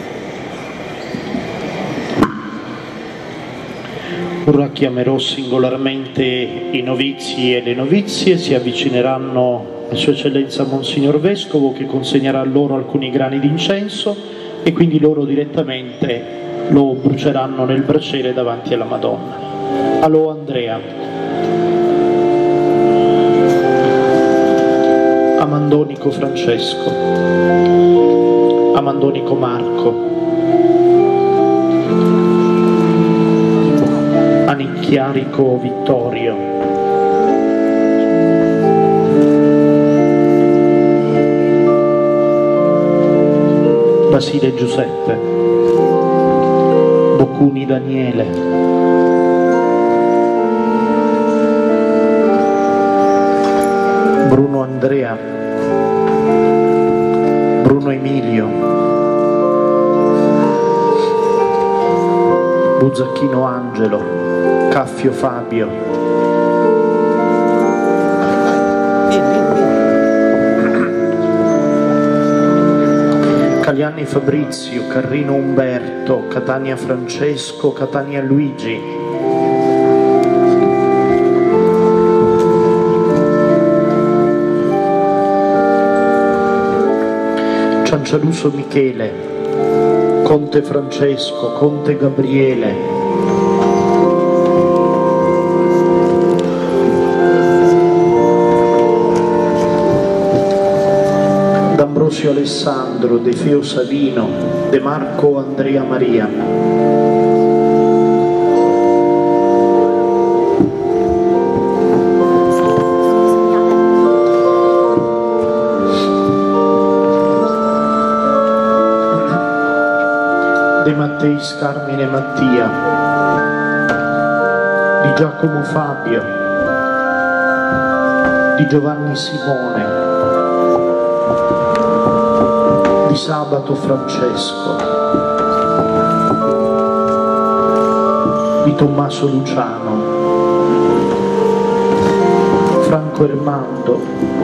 Ora chiamerò singolarmente i novizi e le novizie, si avvicineranno a Sua Eccellenza Monsignor Vescovo, che consegnerà loro alcuni grani d'incenso e quindi loro direttamente lo bruceranno nel braciere davanti alla Madonna. Allo Andrea. Amandonico Francesco. Amandonico Marco. Anicchiarico Vittorio. Basile Giuseppe. Boccuni Daniele. Bruno Andrea. Bruno Emilio. Buzzacchino Angelo. Caffio Fabio. Cagliani Fabrizio, Carrino Umberto, Catania Francesco, Catania Luigi. Ciancialuso Michele, Conte Francesco, Conte Gabriele. D'Ambrosio Alessandro, De Feo Savino, De Marco Andrea Maria. De Matteis Carmine Mattia. Di Giacomo Fabio. Di Giovanni Simone. Di Sabato Francesco, di Tommaso Luciano, Franco Ermando,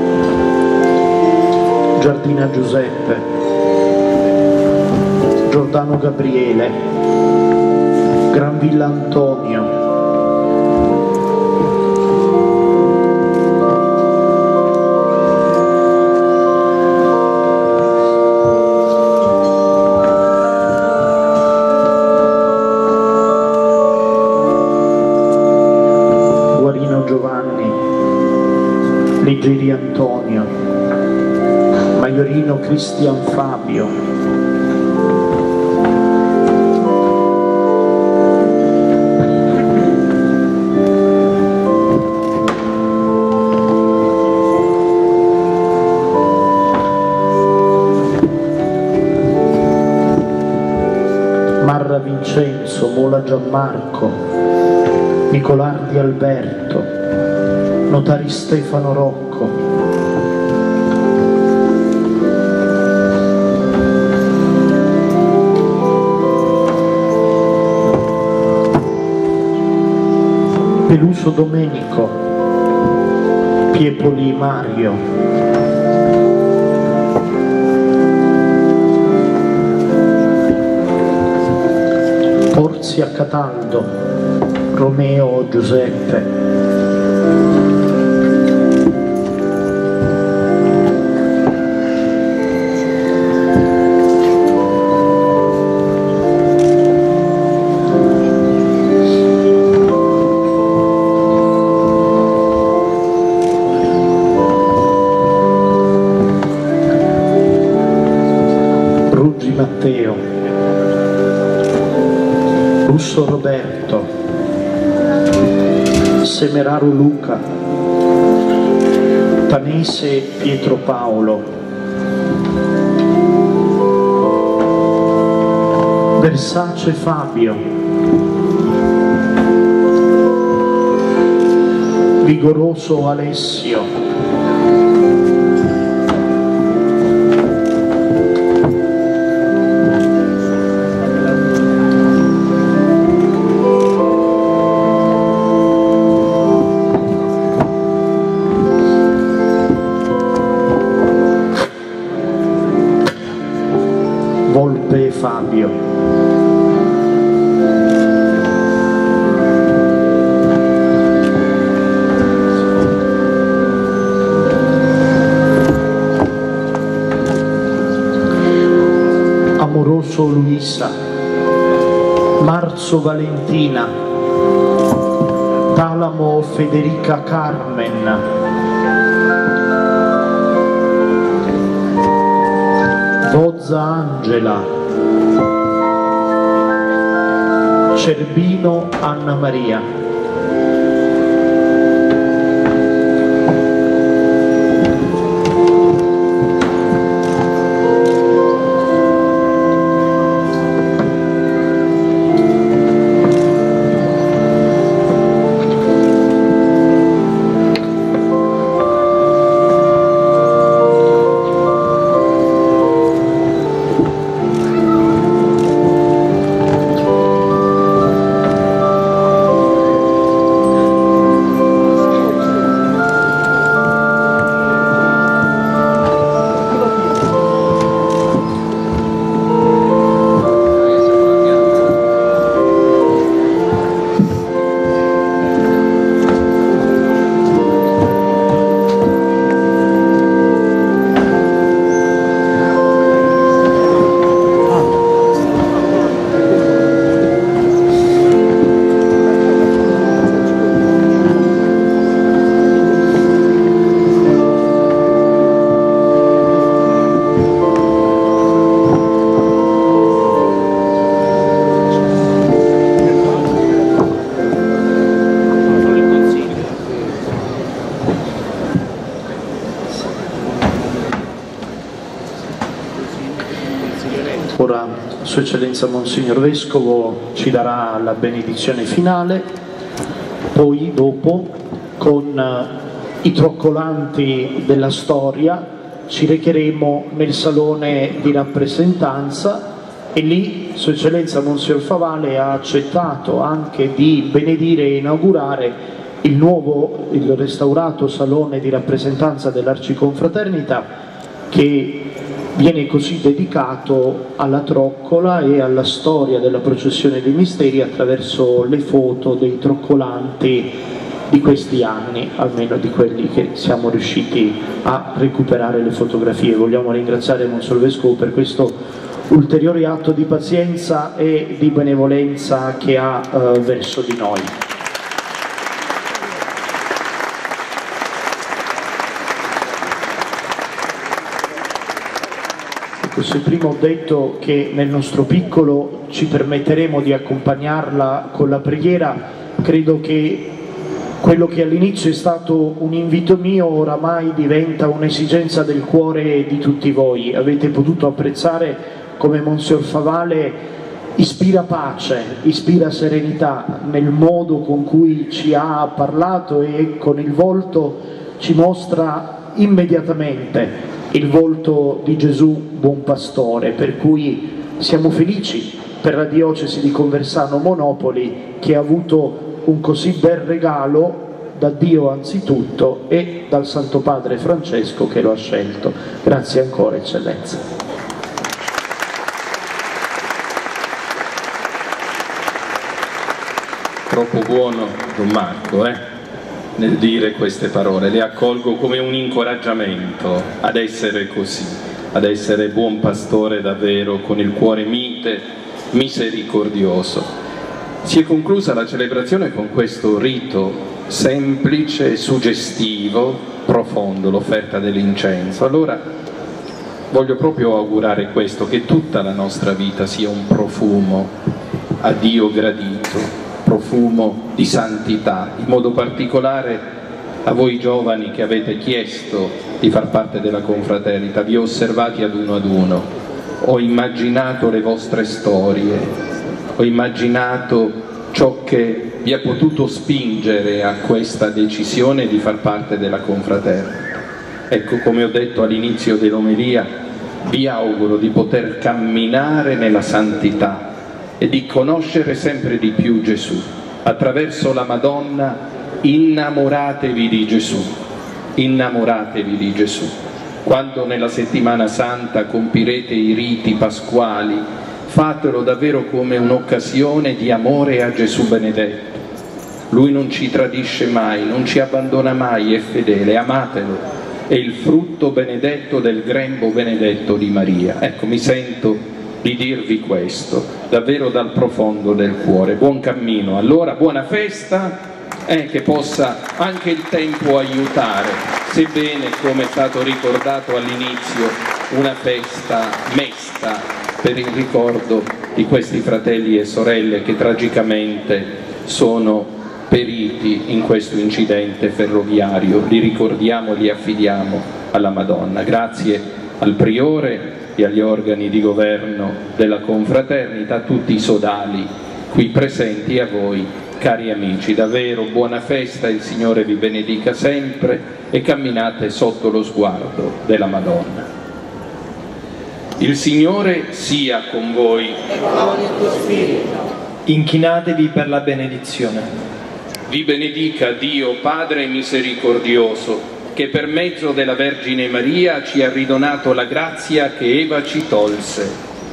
Giardina Giuseppe, Giordano Gabriele, Granvilla Antonio, Ligiri Antonio, Maiorino Cristian Fabio, Marra Vincenzo, Mola Gianmarco, Nicolardi Alberto, Notari Stefano Rocco, Peluso Domenico, Piepoli Mario, Porzia Cataldo, Romeo Giuseppe, Matteo, Russo Roberto, Semeraro Luca, Tanese Pietro Paolo, Versace Fabio, Vigoroso Alessio, Volpe Fabio, Amoroso Luisa, Marzo Valentina, Talamo Federica Carmen, Bozza Angela, Cerbino Anna Maria. Ora Sua Eccellenza Monsignor Vescovo ci darà la benedizione finale, poi dopo con i troccolanti della storia ci recheremo nel salone di rappresentanza e lì Sua Eccellenza Monsignor Favale ha accettato anche di benedire e inaugurare il nuovo, il restaurato salone di rappresentanza dell'Arciconfraternita, che viene così dedicato alla troccola e alla storia della processione dei misteri attraverso le foto dei troccolanti di questi anni, almeno di quelli che siamo riusciti a recuperare le fotografie. Vogliamo ringraziare Monsignor Vescovo per questo ulteriore atto di pazienza e di benevolenza che ha eh, verso di noi. Se prima ho detto che nel nostro piccolo ci permetteremo di accompagnarla con la preghiera, credo che quello che all'inizio è stato un invito mio oramai diventa un'esigenza del cuore di tutti voi. Avete potuto apprezzare come Monsignor Favale ispira pace, ispira serenità nel modo con cui ci ha parlato e con il volto ci mostra immediatamente il volto di Gesù buon pastore, per cui siamo felici per la diocesi di Conversano Monopoli che ha avuto un così bel regalo da Dio anzitutto e dal Santo Padre Francesco che lo ha scelto. Grazie ancora, Eccellenza. Troppo buono Don Marco, eh? Nel dire queste parole, le accolgo come un incoraggiamento ad essere così, ad essere buon pastore davvero, con il cuore mite, misericordioso. Si è conclusa la celebrazione con questo rito semplice, suggestivo, profondo, l'offerta dell'incenso. Allora voglio proprio augurare questo, che tutta la nostra vita sia un profumo a Dio gradito, profumo di santità, in modo particolare a voi giovani che avete chiesto di far parte della confraternita. Vi ho osservati ad uno ad uno, ho immaginato le vostre storie, ho immaginato ciò che vi ha potuto spingere a questa decisione di far parte della confraternita. Ecco, come ho detto all'inizio dell'omelia, vi auguro di poter camminare nella santità e di conoscere sempre di più Gesù. Attraverso la Madonna innamoratevi di Gesù, innamoratevi di Gesù. Quando nella settimana santa compirete i riti pasquali, fatelo davvero come un'occasione di amore a Gesù benedetto. Lui non ci tradisce mai, non ci abbandona mai, è fedele, amatelo. È il frutto benedetto del grembo benedetto di Maria. Ecco, mi sento di dirvi questo, davvero dal profondo del cuore. Buon cammino, allora, buona festa, eh, che possa anche il tempo aiutare, sebbene, come è stato ricordato all'inizio, una festa mesta per il ricordo di questi fratelli e sorelle che tragicamente sono periti in questo incidente ferroviario. Li ricordiamo, li affidiamo alla Madonna. Grazie al Priore e agli organi di governo della confraternita, a tutti i sodali qui presenti e a voi cari amici. Davvero buona festa, il Signore vi benedica sempre e camminate sotto lo sguardo della Madonna. Il Signore sia con voi. E con il tuo spirito. Inchinatevi per la benedizione. Vi benedica Dio Padre misericordioso, che per mezzo della Vergine Maria ci ha ridonato la grazia che Eva ci tolse.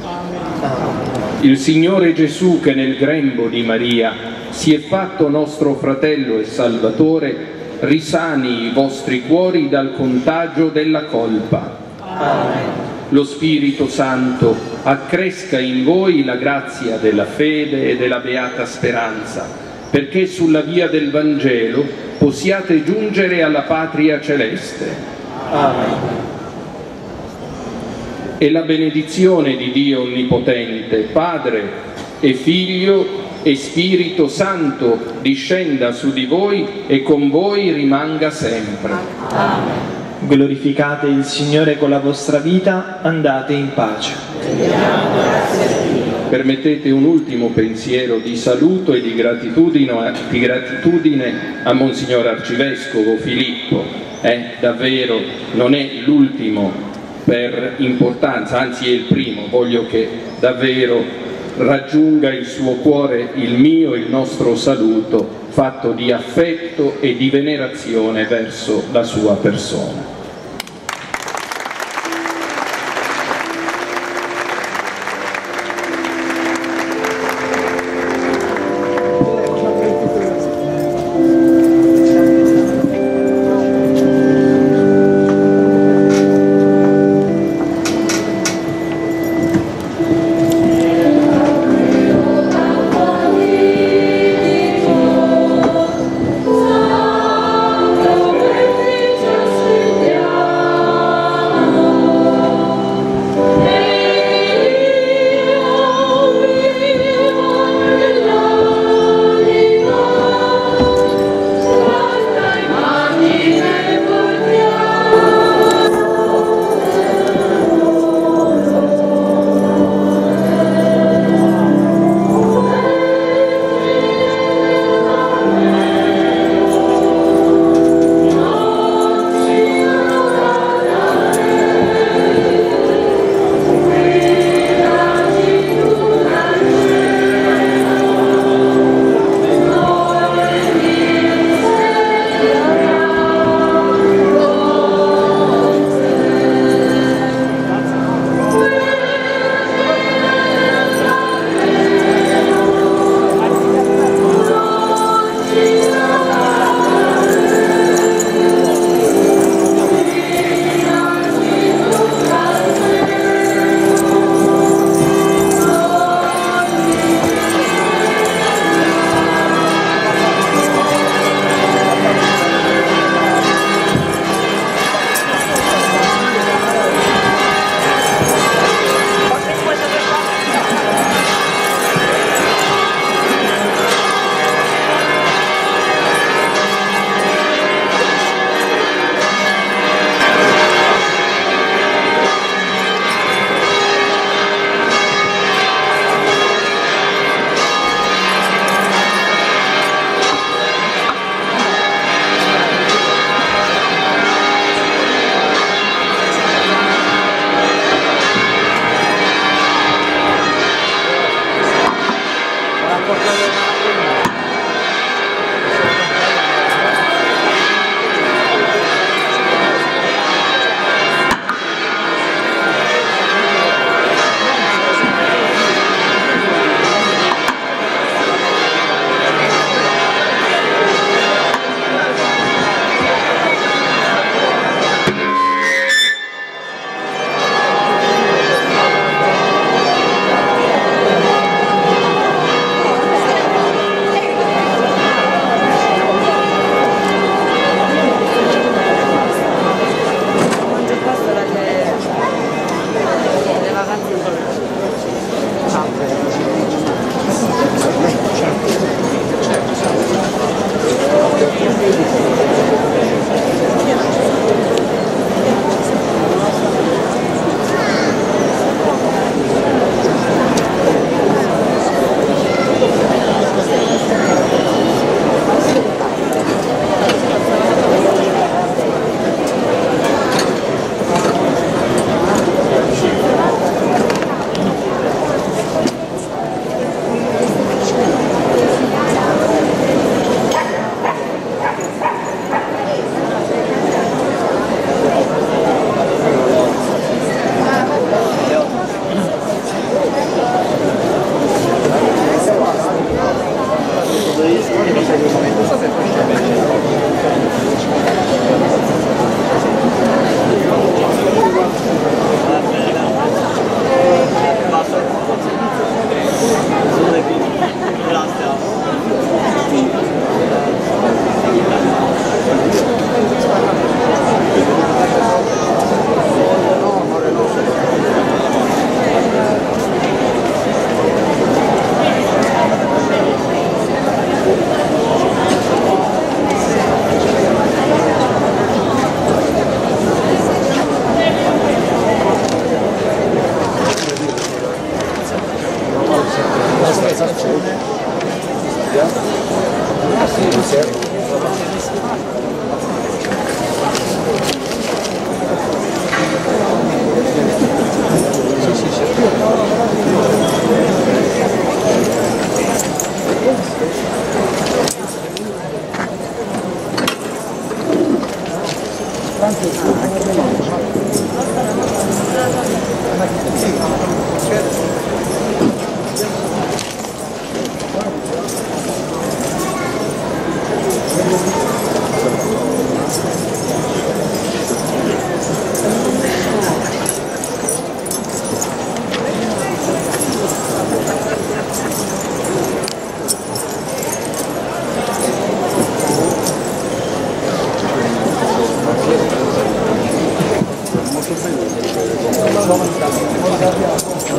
Il Signore Gesù, che nel grembo di Maria si è fatto nostro fratello e Salvatore, risani i vostri cuori dal contagio della colpa. Amen. Lo Spirito Santo accresca in voi la grazia della fede e della beata speranza, perché sulla via del Vangelo possiate giungere alla patria celeste. Amen. E la benedizione di Dio Onnipotente, Padre e Figlio e Spirito Santo discenda su di voi e con voi rimanga sempre. Amen. Glorificate il Signore con la vostra vita, andate in pace. Permettete un ultimo pensiero di saluto e di gratitudine, di gratitudine a Monsignor Arcivescovo Filippo. Eh, davvero non è l'ultimo per importanza, anzi è il primo. Voglio che davvero raggiunga il suo cuore il mio e il nostro saluto, fatto di affetto e di venerazione verso la sua persona. Yeah.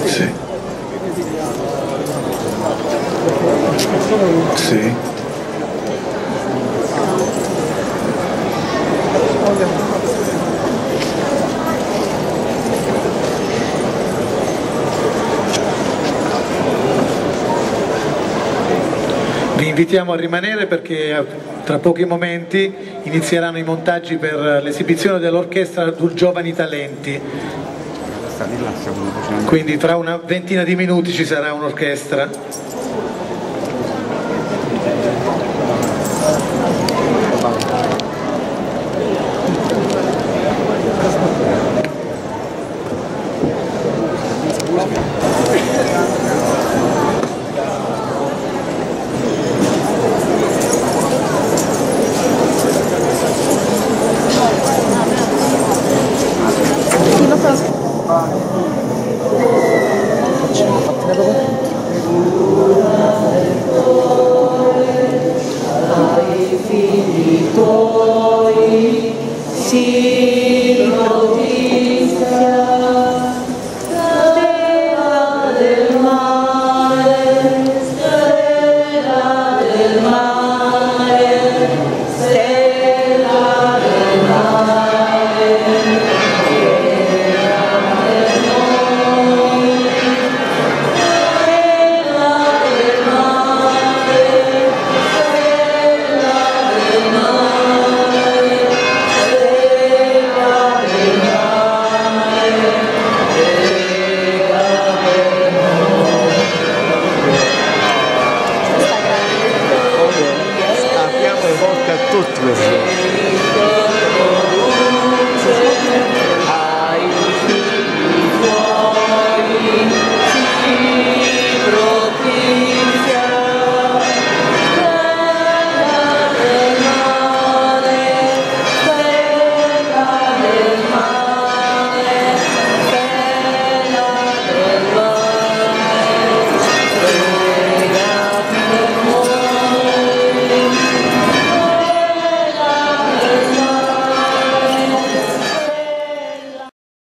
Sì. Sì. Vi invitiamo a rimanere perché tra pochi momenti inizieranno i montaggi per l'esibizione dell'orchestra Giovani Talenti. Quindi tra una ventina di minuti ci sarà un'orchestra.